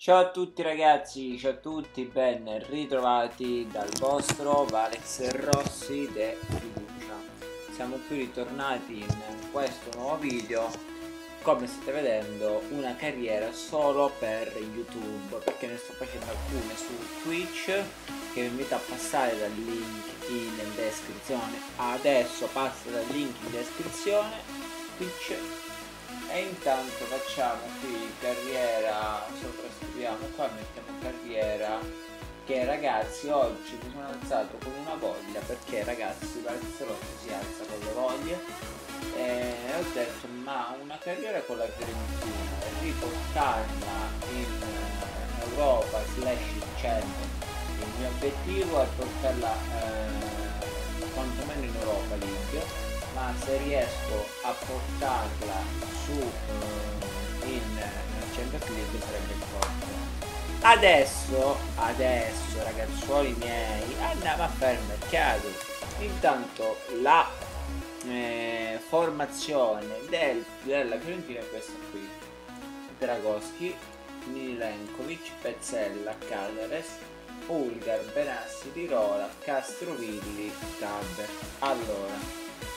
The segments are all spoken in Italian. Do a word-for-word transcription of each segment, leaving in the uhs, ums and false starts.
Ciao a tutti ragazzi, ciao a tutti, ben ritrovati dal vostro Valex Rossi de Fiducia. Siamo qui ritornati in questo nuovo video, come state vedendo, una carriera solo per YouTube, perché ne sto facendo alcune su Twitch, che vi invito a passare dal link in descrizione. Adesso passo dal link in descrizione, Twitch. E intanto facciamo qui carriera, sovrascriviamo qua, mettiamo carriera, che ragazzi oggi mi sono alzato con una voglia, perché ragazzi Valex Rossi si alza con le voglie, e ho detto ma una carriera con la Fiorentina, riportarla in Europa slash in Champions, il mio obiettivo è portarla eh, quantomeno in Europa League, ma se riesco a portarla su uh, in Champions League sarebbe forte. Adesso, adesso ragazzuoli miei, andiamo a fare il mercato. Intanto la eh, formazione del, della Fiorentina è questa qui: Dragoschi, Milenkovic, Pezzella, Caceres, Pulgar, Benassi, Rirola, Castrovilli, Tabber. Allora,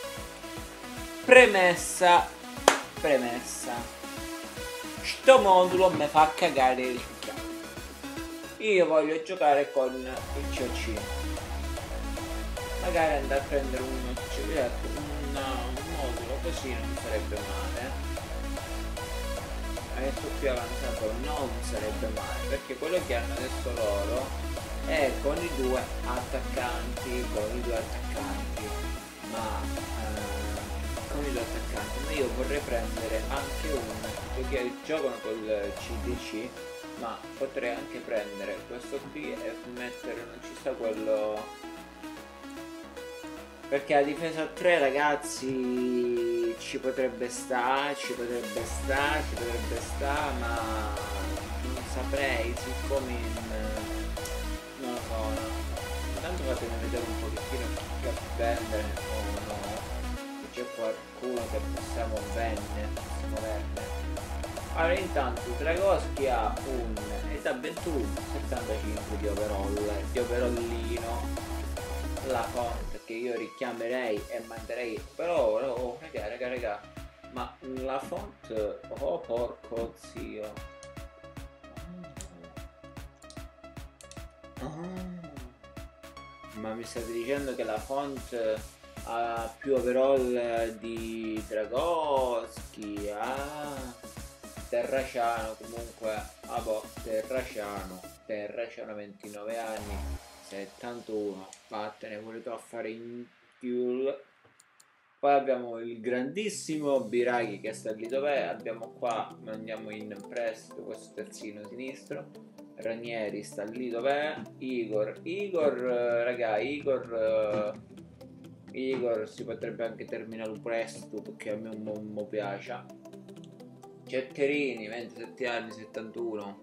Premessa, premessa, sto modulo mi fa cagare il cazzo. Io voglio giocare con il C O C, magari andare a prendere un, un, un modulo così non sarebbe male. Adesso qui avanzato non sarebbe male, perché quello che hanno adesso loro è con i due attaccanti, con i due attaccanti, ma eh, con i due attaccanti, ma io vorrei prendere anche uno, perché giocano col C D C, ma potrei anche prendere questo qui e mettere, non ci sta quello, perché a difesa tre ragazzi ci potrebbe sta, ci potrebbe sta, ci potrebbe sta, ma non saprei, siccome in... non lo so, no. Intanto fatemi vedere un pochettino che prendere o no. C'è qualcuno che possiamo vendere, possiamo vendere. Allora intanto Dragoschi ha un età ventuno, settantacinque di overall, di overallino, la font che io richiamerei e manderei, però oh, raga raga raga, ma la font, oh porco zio, oh. Ma mi state dicendo che la font ha più overall di Dragoschi? Ah, Terraciano comunque, ah boh, Terraciano, Terraciano ventinove anni, settantuno, vattene pure tu a fare in più. Poi abbiamo il grandissimo Biraghi che sta lì dov'è, abbiamo qua, andiamo in prestito, questo terzino sinistro, Ranieri sta lì dov'è, Igor, Igor, raga, Igor... Igor si potrebbe anche terminare un prestito, perché a me un po' piace. Cetterini, ventisette anni, settantuno,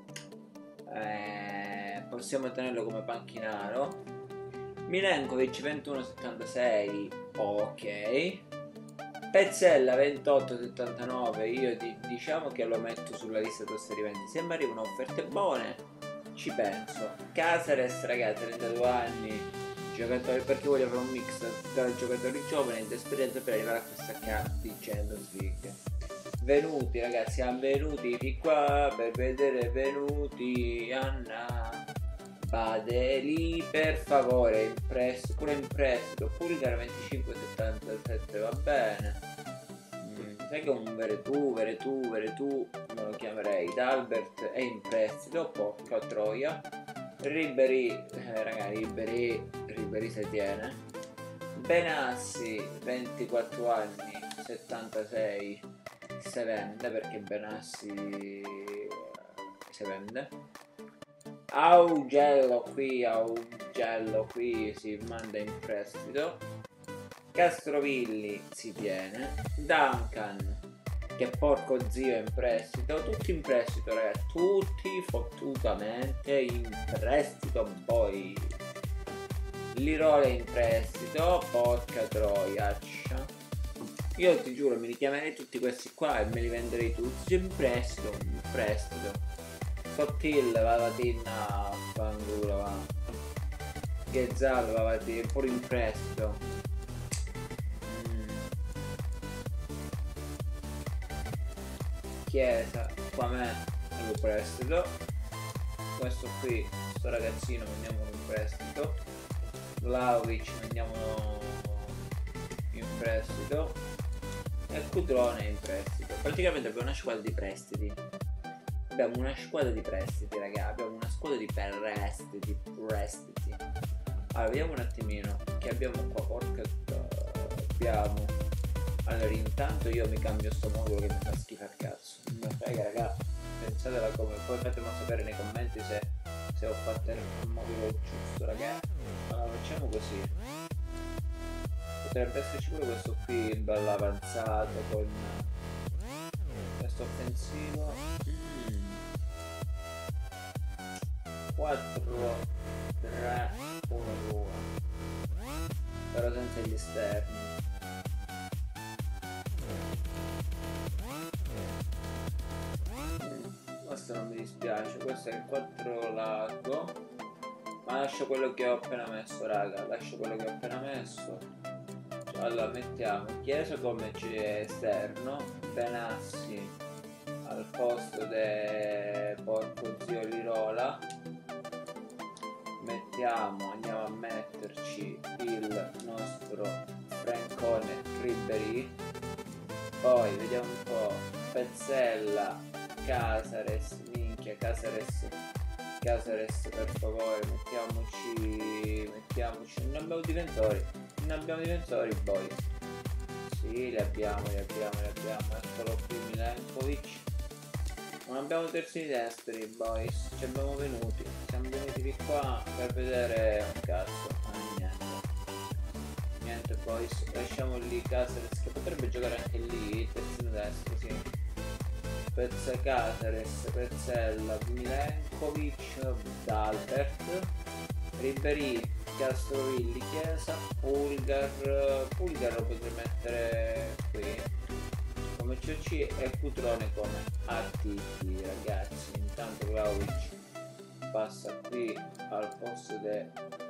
eh, possiamo tenerlo come panchinaro. Milenkovic ventuno, settantasei, ok. Pezzella ventotto, settantanove, io di, diciamo che lo metto sulla lista trasferimenti, se mi arrivano offerte buone ci penso. Caceres ragazzi, trentadue anni, giocatori, perché voglio fare un mix tra giocatori giovani ed esperienza per arrivare a questa carta di Champions League. Venuti ragazzi, siamo venuti di qua per vedere Venuti, Anna Badeli, per favore, in prestito, pure in prestito, Pulgar venticinque, settantasette, va bene. Mm, sai che un Veretù, Veretù, Veretù me lo chiamerei. D'Albert è in prestito, porca troia. Ribery, eh, raga, Ribery, Ribery si tiene. Benassi, ventiquattro anni, settantasei, si vende, perché Benassi si vende. Augello qui, Augello qui si manda in prestito. Castrovilli si tiene. Duncan, che porco zio, è in prestito, tutti in prestito ragazzi, tutti fottutamente in prestito. Poi Lirole in prestito, porca troiaccia, io ti giuro mi richiamerei tutti questi qua e me li venderei tutti in prestito, in prestito. Scott Hill vavati a fanculo, va. Ghezal vavati pure in prestito. mm. Chiesa qua me in prestito. Questo qui, sto ragazzino andiamo in prestito. Vlahovic andiamo in prestito. E Cutrone in prestito. Praticamente abbiamo una squadra di prestiti. Abbiamo una squadra di prestiti, raga. Abbiamo una squadra di prestiti. Prestiti. Allora, vediamo un attimino che abbiamo qua. Porca. Abbiamo. Allora, intanto io mi cambio sto modulo che mi fa schifo al cazzo. Non mi frega, raga. Pensatela come. Poi fatemi sapere nei commenti se, se ho fatto il modulo giusto, raga. Allora, facciamo così. Potrebbe esserci pure questo qui bello avanzato con questo offensivo. mm. quattro tre uno due, però senza gli esterni. mm. Questo non mi dispiace. Questo è il quattro largo, ma lascio quello che ho appena messo, raga. Lascio quello che ho appena messo. Allora mettiamo Chiesa come esterno, Benassi al posto de porco zio Lirola. Mettiamo, andiamo a metterci il nostro Francone Ribéry. Poi vediamo un po', Pezzella, Casares, minchia Casares, Casares per favore, mettiamoci, mettiamoci, non abbiamo difensori. Non abbiamo difensori, boy. Sì, li abbiamo, li abbiamo, li abbiamo. Eccolo qui, Milenkovic. Non abbiamo terzini destri, boys. Ci abbiamo venuti. Siamo venuti di qua per vedere un cazzo. Ah, niente. Niente, boys. Lasciamo lì Casares, che potrebbe giocare anche lì. Terzino destro, sì. Pezza Casares, Pezzella, Milenkovic, Dalbert, Ribéry, Castrovilli, Chiesa, Pulgar. Pulgar lo potrei mettere qui come C C e Cutrone come A T T, ragazzi. Intanto Vlahovic passa qui al posto de,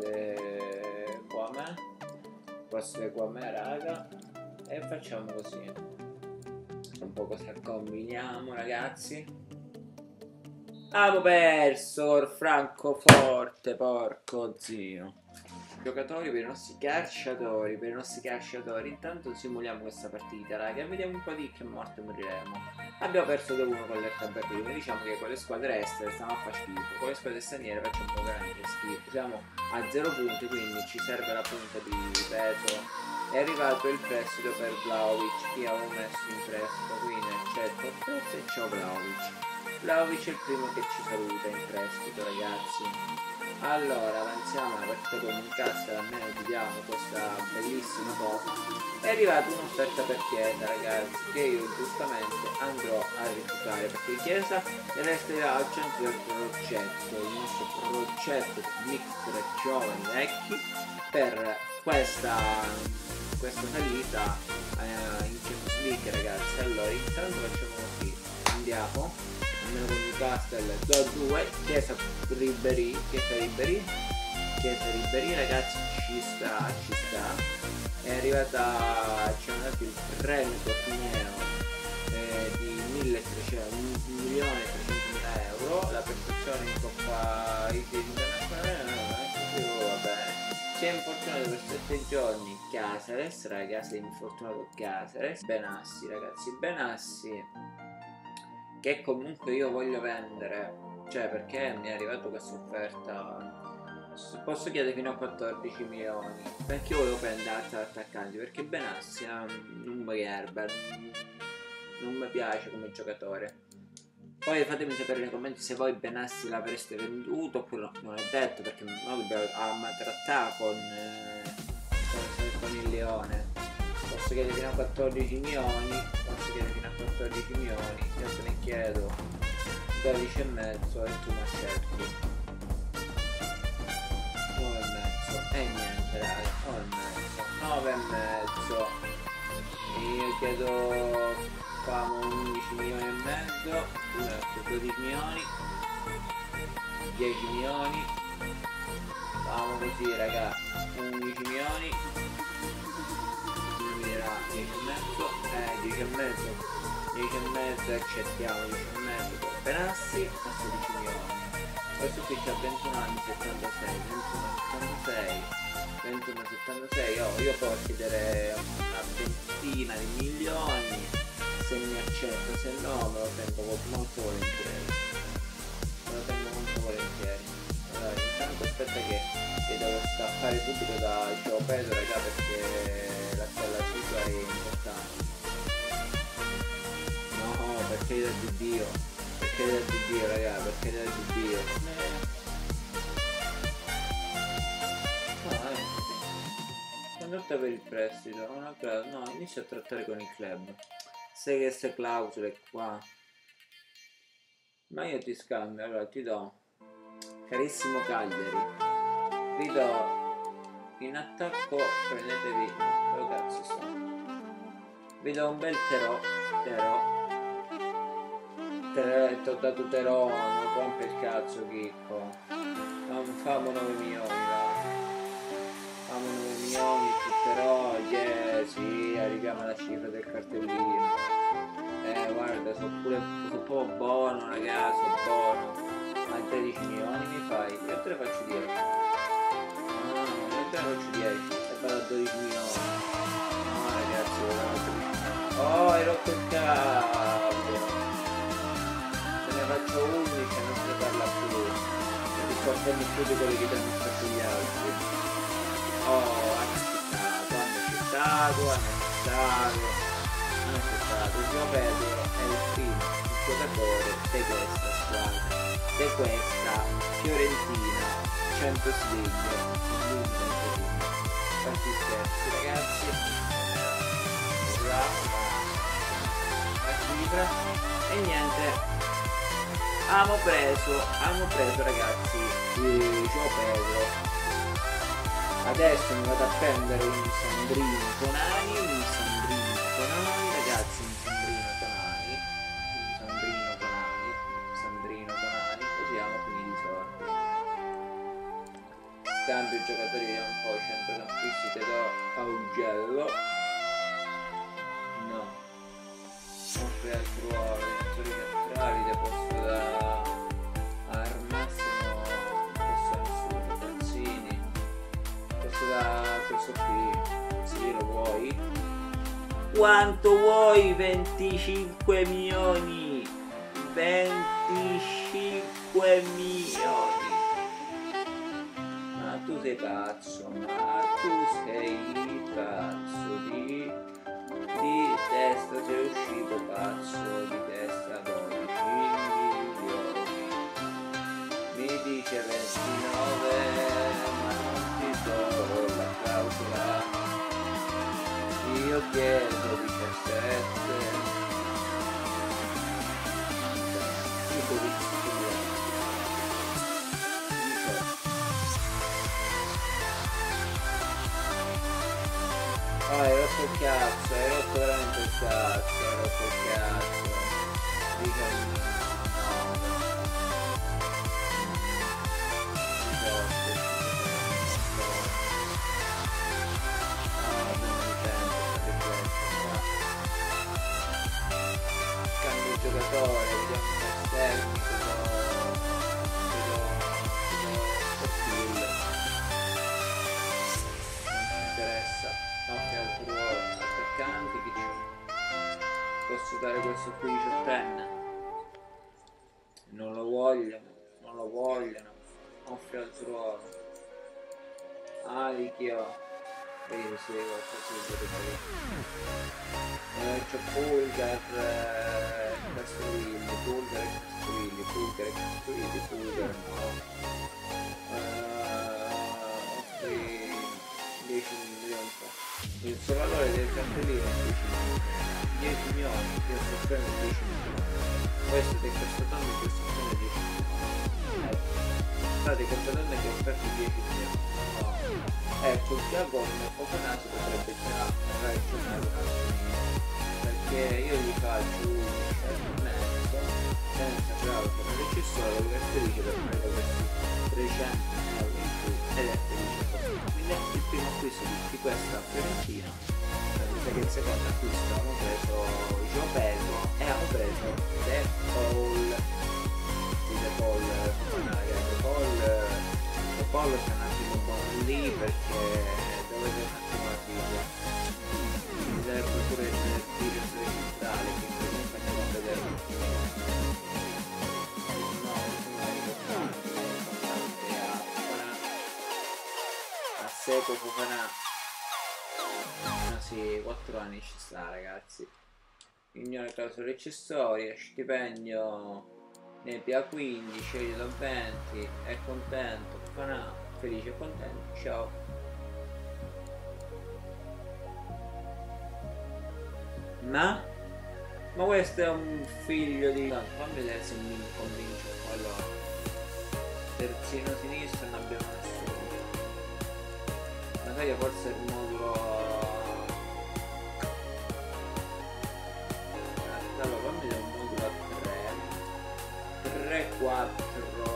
de Kwame, posto de Kwame, raga, e facciamo così un po' cosa combiniamo, ragazzi. Abbiamo perso Francoforte, porco zio. Giocatori per i nostri calciatori, per i nostri calciatori. Intanto simuliamo questa partita, raga, e vediamo un po' di che morte moriremo. Abbiamo perso due uno con l'Hertha Berlino. Diciamo che con le squadre estere stiamo a fare schifo, con le squadre straniere facciamo veramente schifo. Siamo a zero punti, quindi ci serve la punta di peso. È arrivato il prestito per Vlahovic, che avevo messo in prestito, quindi accetto il prestito e ciao Vlahovic. Vlahovic è il primo che ci saluta in prestito, ragazzi. Allora avanziamo la partita con Newcastle, almeno vediamo questa bellissima cosa. È arrivata un'offerta per Chiesa, ragazzi, che io giustamente andrò a rifiutare, perché Chiesa deve essere al centro del progetto, il nostro progetto mix tra giovani e vecchi per questa, questa salita eh, in Champions League, ragazzi. Allora intanto facciamo così, andiamo almeno con Newcastle due a due. Chiesa Ribéry, Chiesa Ribéry, Chiesa Ribéry, ragazzi, ci sta, ci sta. È arrivata, ci hanno dato il premio torneo eh, di milletrecento, un milione e trecentomila euro, la prestazione in Coppa Internazionale. Va bene. Si è infortunato per sette giorni Casares, ragazzi, si è infortunato Casares. Benassi, ragazzi, Benassi, che comunque io voglio vendere, cioè perché mi è arrivata questa offerta. Posso chiedere fino a quattordici milioni, perché io volevo prendere altri attaccanti, perché Benassi non mi Gerber, non mi piace come giocatore. Poi fatemi sapere nei commenti se voi Benassi l'avreste venduto oppure no. Non è detto, perché noi dobbiamo trattare con, eh, con, con il Leone. Posso chiedere fino a quattordici milioni, posso chiedere fino a quattordici milioni, io te ne chiedo dodici e mezzo e tu mi accetti nove e mezzo e niente, raga, nove e mezzo, nove e mezzo, io chiedo famo undici milioni e mezzo. dodici milioni, dieci milioni, facciamo così raga, undici milioni, finirà dieci e mezzo, eh dieci e mezzo, dieci e mezzo accettiamo, dieci e mezzo per Benassi a sedici milioni. Questo qui c'ha ventuno anni, settantasei, ventuno settantasei, ventuno settantasei, oh, io posso chiedere una ventina di milioni se mi accetta, se no me lo tengo molto volentieri, me lo tengo molto volentieri. Allora intanto aspetta che, che devo scappare subito da Gio Pedro raga, perché la stella sigla è importante. No, perché da di Dio, perché da di Dio raga, perché da di Dio. No, eh, condotta per il prestito, una clausola, no, inizio a trattare con il club. Sai che queste clausole qua, ma io ti scambio, allora ti do, carissimo Cagliari, vi do in attacco, prendetevi, dove cazzo sono, vi do un bel Terò, Terò, Terò, ti ho dato Terò, non rompe il cazzo Chicco, non famo nove milioni là, famo nove milioni più Terò, yeah, sì, arriviamo alla cifra del cartellino. Eh guarda, sono pure so un po' buono ragazzi, sono buono. Ma tredici milioni mi fai? Io te ne faccio dieci. No, io te ne faccio dieci e vado a dodici milioni. No ragazzi, volevo. Oh, hai rotto il cavolo. Te ne faccio undici e non se ne parla più. Non ti confermi più di quelli che ti hanno fatto gli altri. Oh, hanno accettato, hanno accettato, hanno accettato. Il Gio Pedro è il primo giocatore di questa squadra, di questa Fiorentina Champions League. Quanti scherzi ragazzi, la, la cifra e niente, abbiamo preso, abbiamo preso ragazzi il Gio Pedro. Adesso mi vado a prendere un Sandrino Tonali, un Sandrino Tonali ragazzi, un Sandrino Tonali, un Sandrino Tonali, Sandrino Tonali, così abbiamo finito i sorti. Scambio i giocatori, vediamo un po', centrocampisti, te do Augello, no, offre altri ruoli, giocatori centrali, te posso da al massimo, posso nessuno, Tazzini, posso da questo qui, sì lo vuoi? Quanto vuoi? venticinque milioni, venticinque milioni. Ma tu sei pazzo, ma tu sei pazzo, di, di testa sei uscito pazzo, di testa dodici milioni. Mi dice ventinove, ma non ti do la clausola. Io chiedo diciassette, tipo diciassette, ah, hai rotto il cazzo, hai rotto veramente il cazzo, hai rotto il cazzo, diciannove, giocatore, vediamo un esterni, vedo vedo vedo non ci interessa, no, che altro ruolo, attaccante, chi c'è? Posso dare questo qui diciottenne? Non lo vogliono, non lo vogliono, offre altro ruolo. Ah, li chiedo. Vedi se qualcosa di eh, c'è Pulgar, eh, Castrovilli, Pulgar e Castrovilli, Pulgar e Castrovilli, Pulgar no. Uh, offri dieci milioni fa. Il suo valore del cartellino è dieci milioni, io sto prendendo dieci milioni. Questo è constatando che sto prendendo dieci milioni. Ecco, state constatando che ho offerto dieci milioni. No. Ecco, già con poco naso potrebbe ragionare un attimino, perché io gli faccio un e mezzo senza bravo per il recessore, che è felice per prendere questi trecento euro in più ed è felice per me. Quindi il primo acquisto di questa Fiorentina, perché il secondo acquisto abbiamo preso João Pedro e abbiamo preso De Paul di De Paul De Paul De Paul c'è un attimo buono lì perché dovete un attimo la figlia mi sarebbe pure il video centrale che comunque andiamo a vedere un attimo no, non è importante importante a Fofana a Seco Fofana ah sì, quattro anni ci sta ragazzi. Ignora clausole accessorie, stipendio Nebbia quindici, edito venti, è contento, Fofana, felice e contento, ciao. Ma? Ma questo è un figlio di... Fammi vedere se mi convince un po' allora. Terzino sinistro non abbiamo nessuno. Ma sai che forse il modulo... Allora fammi vedere un modulo a tre tre quattro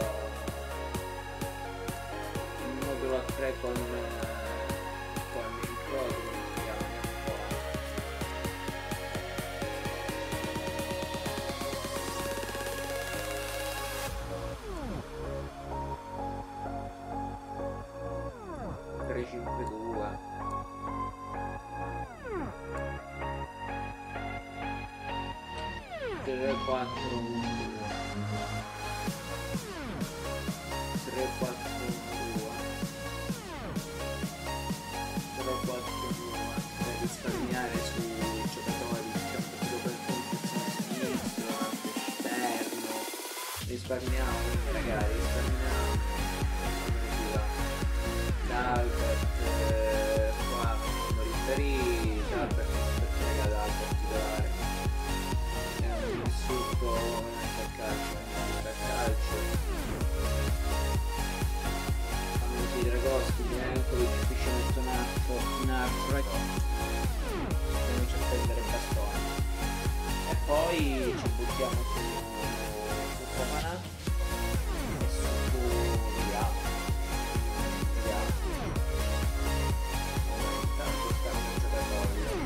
il modulo a tre con con il coso come si chiama tre cinque due tre quattro uno tre quattro due tre quattro due per risparmiare sui giocatori diciamo più per posizione sinistra anche esterno risparmiamo ragazzi risparmiamo Dalbert eh, qua non riferì Dalbert aspetta raga Dalbert titolare sotto a calcio a calcio fanno così Dragoschi Milenkovic qui ci metto un arco un arco e comincia a prendere il bastone e poi ci buttiamo su su Fofana e su vediamo vediamo intanto stanno i giocatori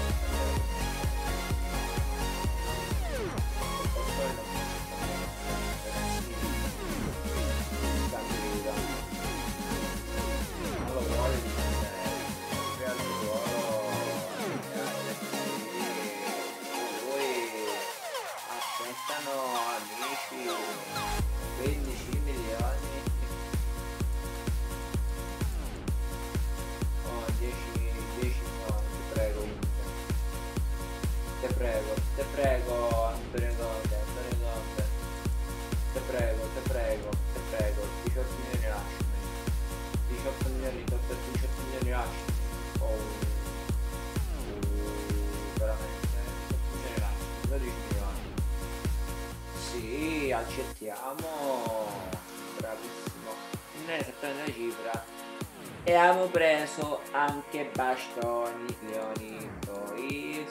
amici quindici milioni oh dieci dieci milioni ti prego te prego te prego Antonio Conte Antonio Conte te prego te prego te prego diciotto milioni lasciami diciotto milioni per diciotto milioni lasciami oh uh, veramente diciotto milioni lasciami dodici milioni sì, accettiamo, bravissimo, non è esattamente la cifra e abbiamo preso anche bastoni, Leoni, poi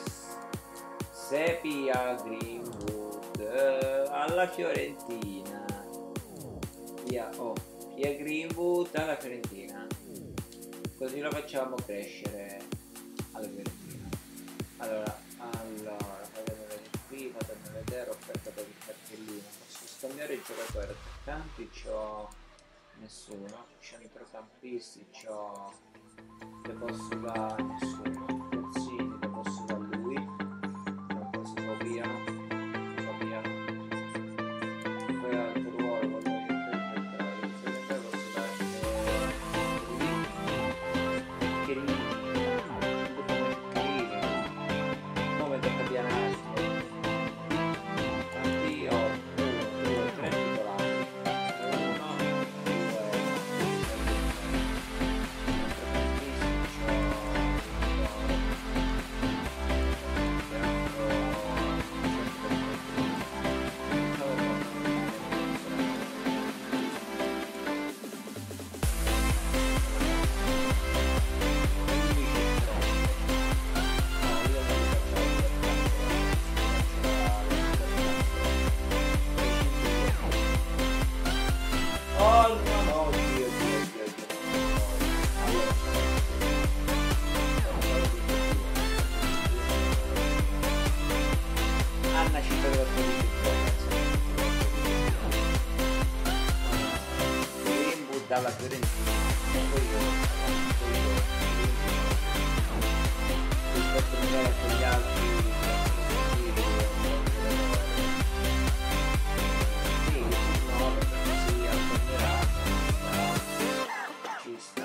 Sepia Greenwood eh, alla Fiorentina, via, oh, via Greenwood alla Fiorentina, così lo facciamo crescere alla Fiorentina, allora, allora, fatemi vedere qui, fatemi vedere, offerta per il cartellino, posso scambiare i giocatori attaccanti, c'ho nessuno, centrocampisti, c'ho, le posso da nessuno, Cozzini, le posso da lui, non posso copiano, copiano, poi altro ruolo, voglio interpretare, interpretare posso dare Chiellini, come da campionato tanti ho uno, due, tre titolari uno, due, tre dalla Fiorentina. Poi io, poi io, rispetto magari a quegli altri, sì, no, perché si affermerà, ci sta.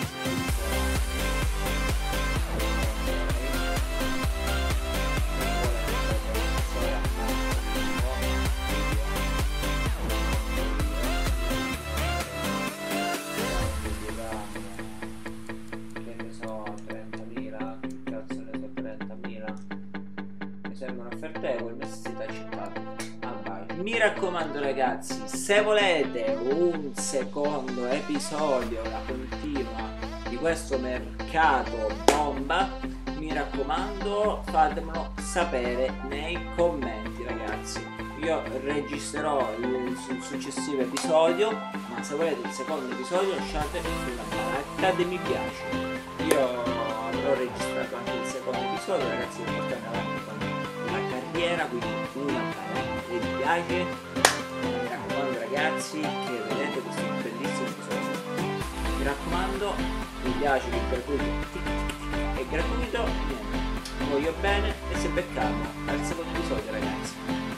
Servono affertevoli, necessità accettata. Ah, vai. Mi raccomando ragazzi, se volete un secondo episodio, la continua di questo mercato bomba, mi raccomando fatemelo sapere nei commenti ragazzi. Io registrerò il, il successivo episodio, ma se volete il secondo episodio lasciatemi sulla baracca di mi piace. Io avrò registrato anche il secondo episodio ragazzi, per portare avanti con la carriera, quindi una baracca che mi piace. Mi raccomando ragazzi che vedete questo bellissimo episodio. Mi raccomando, mi piace, il gratuito è gratuito, niente, voglio bene e si becchiamo al secondo episodio ragazzi.